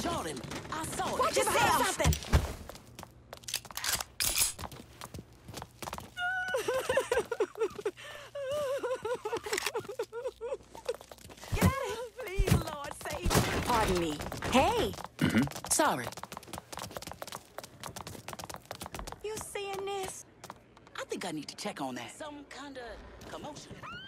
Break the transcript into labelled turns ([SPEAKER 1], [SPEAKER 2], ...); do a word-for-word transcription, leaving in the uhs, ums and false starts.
[SPEAKER 1] shot him. I saw it.
[SPEAKER 2] Watch
[SPEAKER 1] Just say
[SPEAKER 2] yourself.
[SPEAKER 1] something. Get out of here. Please, Lord, save me.
[SPEAKER 2] Pardon me. Hey,
[SPEAKER 1] Sorry. You seeing this? I think I need to check on that. Some kind of commotion.